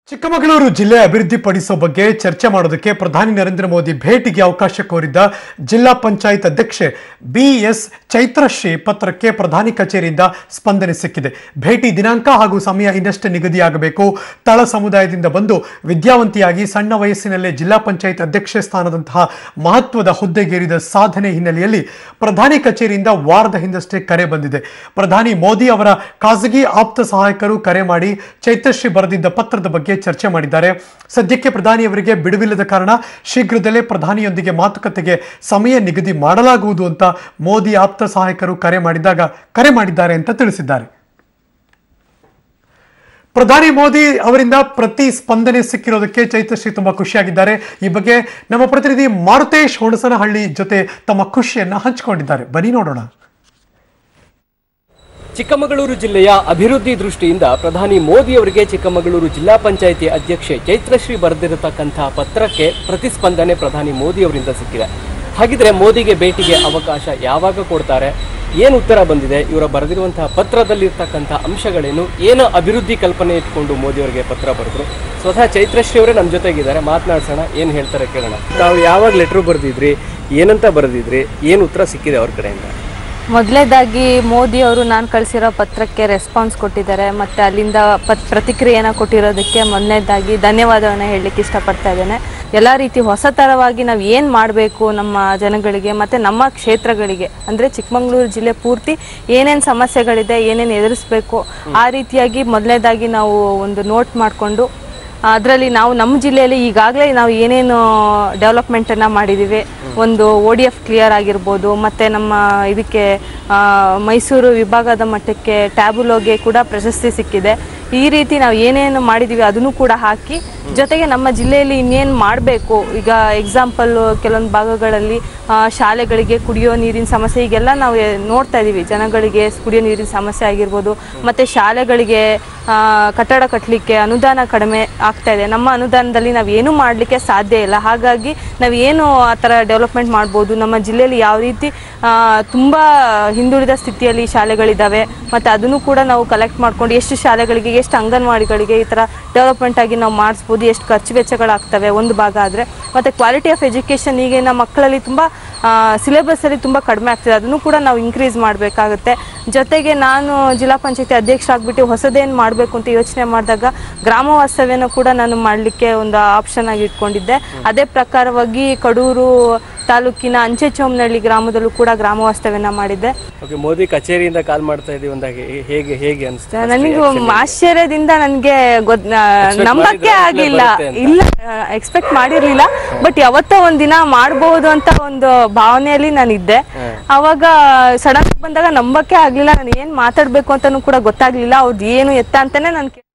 ಚಿಕ್ಕಮಗಳೂರು ಜಿಲ್ಲೆ ಅಭಿವೃದ್ಧಿಪಡಿಸುವ ಬಗ್ಗೆ ಚರ್ಚೆ ಮಾಡೋದಕ್ಕೆ ಪ್ರಧಾನಿ ನರೇಂದ್ರ ಮೋದಿ ಭೇಟಿಗೆ ಅವಕಾಶ ಕೋರಿದ್ದ ಜಿಲ್ಲಾ ಪಂಚಾಯತ್ ಅಧ್ಯಕ್ಷೆ ಬಿಎಸ್ ಚೈತ್ರಶ್ರೀ ಪತ್ರಕ್ಕೆ ಪ್ರಧಾನಿ ಕಚೇರಿಯಿಂದ ಸ್ಪಂದನೆ ಸಿಕ್ಕಿದೆ. ಭೇಟಿ ದಿನಾಂಕ ಹಾಗೂ ಸಮಯ ಇನ್ನಷ್ಟೇ ನಿಗದಿಯಾಗಬೇಕು. ತಳ ಸಮುದಾಯದಿಂದ ಬಂದು ವಿದ್ಯಾವಂತಿಯಾಗಿ ಸಣ್ಣ ವಯಸ್ಸಿನಲ್ಲೇ ಜಿಲ್ಲಾ ಪಂಚಾಯತ್ ಅಧ್ಯಕ್ಷೆ ಸ್ಥಾನದಂತಹ ಮಹತ್ವದ ಹುದ್ದೆಗೇರಿದ ಸಾಧನೆ ಹಿನ್ನೆಲೆಯಲ್ಲಿ ಪ್ರಧಾನಿ ಕಚೇರಿಯಿಂದ ವಾರದ ಹಿಂದಷ್ಟೇ ಕರೆ ಬಂದಿದೆ. ಪ್ರಧಾನಿ ಮೋದಿ ಅವರ ಖಾಸಗಿ ಆಪ್ತ ಸಹಾಯಕರು ಕರೆ ಮಾಡಿ ಚೈತ್ರಶ್ರೀ ಬರೆದಿದ್ದ ಪತ್ರದ ಬಗ್ಗೆ ಚರ್ಚೆ ಮಾಡಿದ್ದಾರೆ. ಸದ್ಯಕ್ಕೆ ಪ್ರಧಾನಿಯವರಿಗೆ ಬಿಡುವಿಲ್ಲದ ಕಾರಣ ಶೀಘ್ರದಲ್ಲೇ ಪ್ರಧಾನಿಯೊಂದಿಗೆ ಮಾತುಕತೆಗೆ ಸಮಯ ನಿಗದಿ ಮಾಡಲಾಗುವುದು ಅಂತ ಮೋದಿ ಆಪ್ತ ಸಹಾಯಕರು ಕರೆ ಮಾಡಿದ್ದಾರೆ ಅಂತ ತಿಳಿಸಿದ್ದಾರೆ. ಪ್ರಧಾನಿ ಮೋದಿ ಅವರಿಂದ ಪ್ರತಿ ಸ್ಪಂದನೆ ಸಿಕ್ಕಿರೋದಕ್ಕೆ ಚೈತ್ರಶ್ರೀ ತುಂಬಾ ಖುಷಿಯಾಗಿದ್ದಾರೆ. ಈ ಬಗ್ಗೆ ನಮ್ಮ ಪ್ರತಿನಿಧಿ ಮಾರುತೇಶ್ ಹುಣಸನಹಳ್ಳಿ ಜೊತೆ ತಮ್ಮ ಖುಷಿಯನ್ನ ಹಂಚಿಕೊಂಡಿದ್ದಾರೆ. ಬನ್ನಿ ನೋಡೋಣ. ಚಿಕ್ಕಮಗಳೂರು ಜಿಲ್ಲೆಯ ಅಭಿವೃದ್ಧಿ ದೃಷ್ಟಿಯಿಂದ ಪ್ರಧಾನಿ ಮೋದಿ ಅವರಿಗೆ ಚಿಕ್ಕಮಗಳೂರು ಜಿಲ್ಲಾ ಪಂಚಾಯಿತಿ ಅಧ್ಯಕ್ಷೆ ಚೈತ್ರಶ್ರೀ ಬರೆದಿರತಕ್ಕಂತಹ ಪತ್ರಕ್ಕೆ ಪ್ರತಿಸ್ಪಂದನೆ ಪ್ರಧಾನಿ ಮೋದಿ ಅವರಿಂದ ಸಿಕ್ಕಿದೆ. ಹಾಗಿದ್ರೆ ಮೋದಿಗೆ ಭೇಟಿಗೆ ಅವಕಾಶ ಯಾವಾಗ ಕೊಡ್ತಾರೆ, ಏನು ಉತ್ತರ ಬಂದಿದೆ, ಇವರ ಬರೆದಿರುವಂತಹ ಪತ್ರದಲ್ಲಿರ್ತಕ್ಕಂಥ ಅಂಶಗಳೇನು, ಏನು ಅಭಿವೃದ್ಧಿ ಕಲ್ಪನೆ ಇಟ್ಕೊಂಡು ಮೋದಿ ಅವರಿಗೆ ಪತ್ರ ಬರೆದ್ರು, ಸ್ವತಃ ಚೈತ್ರಶ್ರೀ ಅವರೇ ನಮ್ಮ ಜೊತೆಗಿದ್ದಾರೆ, ಮಾತನಾಡ್ಸೋಣ, ಏನು ಹೇಳ್ತಾರೆ ಕೇಳೋಣ. ತಾವು ಯಾವಾಗ ಲೆಟ್ರ್ ಬರೆದಿದ್ರಿ, ಏನಂತ ಬರೆದಿದ್ರಿ, ಏನು ಉತ್ತರ ಸಿಕ್ಕಿದೆ ಅವ್ರ ಕಡೆಯಿಂದ? ಮೊದಲನೇದಾಗಿ ಮೋದಿ ಅವರು ನಾನು ಕಳಿಸಿರೋ ಪತ್ರಕ್ಕೆ ರೆಸ್ಪಾನ್ಸ್ ಕೊಟ್ಟಿದ್ದಾರೆ ಮತ್ತು ಅಲ್ಲಿಂದ ಪ್ರತಿಕ್ರಿಯೆಯನ್ನು ಕೊಟ್ಟಿರೋದಕ್ಕೆ ಮೊದಲನೇದಾಗಿ ಧನ್ಯವಾದವನ್ನು ಹೇಳಲಿಕ್ಕೆ ಇಷ್ಟಪಡ್ತಾ ಇದ್ದೇನೆ. ಎಲ್ಲ ರೀತಿ ಹೊಸ ಥರವಾಗಿ ನಾವು ಏನು ಮಾಡಬೇಕು ನಮ್ಮ ಜನಗಳಿಗೆ ಮತ್ತು ನಮ್ಮ ಕ್ಷೇತ್ರಗಳಿಗೆ, ಅಂದರೆ ಚಿಕ್ಕಮಗಳೂರು ಜಿಲ್ಲೆ ಪೂರ್ತಿ ಏನೇನು ಸಮಸ್ಯೆಗಳಿದೆ, ಏನೇನು ಎದುರಿಸಬೇಕು, ಆ ರೀತಿಯಾಗಿ ಮೊದಲನೇದಾಗಿ ನಾವು ಒಂದು ನೋಟ್ ಮಾಡಿಕೊಂಡು ಅದರಲ್ಲಿ ನಾವು ನಮ್ಮ ಜಿಲ್ಲೆಯಲ್ಲಿ ಈಗಾಗಲೇ ನಾವು ಏನೇನು ಡೆವಲಪ್ಮೆಂಟನ್ನು ಮಾಡಿದ್ದೀವಿ, ಒಂದು ODF ಕ್ಲಿಯರ್ ಆಗಿರ್ಬೋದು, ಮತ್ತು ನಮ್ಮ ಇದಕ್ಕೆ ಮೈಸೂರು ವಿಭಾಗದ ಮಟ್ಟಕ್ಕೆ ಟ್ಯಾಬುಲೋಗೆ ಕೂಡ ಪ್ರಶಸ್ತಿ ಸಿಕ್ಕಿದೆ. ಈ ರೀತಿ ನಾವು ಏನೇನು ಮಾಡಿದ್ದೀವಿ ಅದನ್ನು ಕೂಡ ಹಾಕಿ, ಜೊತೆಗೆ ನಮ್ಮ ಜಿಲ್ಲೆಯಲ್ಲಿ ಇನ್ನೇನು ಮಾಡಬೇಕು, ಈಗ ಎಕ್ಸಾಂಪಲ್ ಕೆಲವೊಂದು ಭಾಗಗಳಲ್ಲಿ ಶಾಲೆಗಳಿಗೆ ಕುಡಿಯೋ ನೀರಿನ ಸಮಸ್ಯೆ ಈಗೆಲ್ಲ ನಾವು ನೋಡ್ತಾ ಇದ್ದೀವಿ. ಜನಗಳಿಗೆ ಕುಡಿಯೋ ನೀರಿನ ಸಮಸ್ಯೆ ಆಗಿರ್ಬೋದು, ಮತ್ತು ಶಾಲೆಗಳಿಗೆ ಕಟ್ಟಡ ಕಟ್ಟಲಿಕ್ಕೆ ಅನುದಾನ ಕಡಿಮೆ ಆಗ್ತಾ ಇದೆ. ನಮ್ಮ ಅನುದಾನದಲ್ಲಿ ನಾವು ಏನೂ ಮಾಡಲಿಕ್ಕೆ ಸಾಧ್ಯ ಇಲ್ಲ. ಹಾಗಾಗಿ ನಾವು ಏನು ಆ ಥರ ಡೆವಲಪ್ಮೆಂಟ್ ಮಾಡ್ಬೋದು, ನಮ್ಮ ಜಿಲ್ಲೆಯಲ್ಲಿ ಯಾವ ರೀತಿ ತುಂಬ ಹಿಂದುಳಿದ ಸ್ಥಿತಿಯಲ್ಲಿ ಶಾಲೆಗಳಿದ್ದಾವೆ, ಮತ್ತು ಅದನ್ನು ಕೂಡ ನಾವು ಕಲೆಕ್ಟ್ ಮಾಡ್ಕೊಂಡು ಎಷ್ಟು ಶಾಲೆಗಳಿಗೆ, ಎಷ್ಟು ಅಂಗನವಾಡಿಗಳಿಗೆ ಈ ಥರ ಡೆವಲಪ್ಮೆಂಟ್ ಆಗಿ ನಾವು ಮಾಡಿಸ್ಬೋದು, ಎಷ್ಟು ಖರ್ಚು ವೆಚ್ಚಗಳಾಗ್ತವೆ ಒಂದು ಭಾಗ ಆದರೆ, ಮತ್ತು ಕ್ವಾಲಿಟಿ ಆಫ್ ಎಜುಕೇಷನ್ ಈಗಿನ ಮಕ್ಕಳಲ್ಲಿ ತುಂಬ ಸಿಲೆಬಸ್ಸಲ್ಲಿ ತುಂಬ ಕಡಿಮೆ ಆಗ್ತದೆ, ಅದನ್ನು ಕೂಡ ನಾವು ಇನ್ಕ್ರೀಸ್ ಮಾಡಬೇಕಾಗುತ್ತೆ. ಜೊತೆಗೆ ನಾನು ಜಿಲ್ಲಾ ಪಂಚಾಯತಿ ಅಧ್ಯಕ್ಷರಾಗ್ಬಿಟ್ಟು ಹೊಸದೇನು ಮಾಡಬೇಕು ಅಂತ ಯೋಚನೆ ಮಾಡಿದಾಗ ಗ್ರಾಮ ವಾಸ್ತವ್ಯನ ಕೂಡ ನಾನು ಮಾಡಲಿಕ್ಕೆ ಒಂದು ಆಪ್ಷನ್ ಆಗಿ ಇಟ್ಕೊಂಡಿದ್ದೆ. ಅದೇ ಪ್ರಕಾರವಾಗಿ ಕಡೂರು ತಾಲೂಕಿನ ಅಂಚೆಚೋಮನಹಳ್ಳಿ ಗ್ರಾಮದಲ್ಲೂ ಕೂಡ ಗ್ರಾಮ ವಾಸ್ತವ್ಯನ ಮಾಡಿದ್ದೆ. ಮೋದಿ ಕಚೇರಿಯಿಂದ ಕಾಲ್ ಮಾಡ್ತಾ ಇದ್ದೀವಿ ಅಂದಾಗ ಹೇಗೆ ಅನಿಸ್ತಾ? ನನಗೆ ಆಶ್ಚರ್ಯದಿಂದ ನನಗೆ ನಂಬಕ್ಕೆ ಆಗಿಲ್ಲ, ಇಲ್ಲ ಎಕ್ಸ್ಪೆಕ್ಟ್ ಮಾಡಿರ್ಲಿಲ್ಲ. ಬಟ್ ಯಾವತ್ತೋ ಒಂದಿನ ಮಾಡಬಹುದು ಅಂತ ಒಂದು ಭಾವನೆಯಲ್ಲಿ ನಾನಿದ್ದೆ. ಅವಾಗ ಸಡನ್ ಬಂದಾಗ ನಂಬಕ್ಕೆ ಆಗ್ಲಿಲ್ಲ, ನಾನು ಏನ್ ಮಾತಾಡ್ಬೇಕು ಅಂತಾನು ಕೂಡ ಗೊತ್ತಾಗ್ಲಿಲ್ಲ. ಅವ್ರದ್ದು ಏನು ಎತ್ತ ಅಂತಾನೆ ನಾನು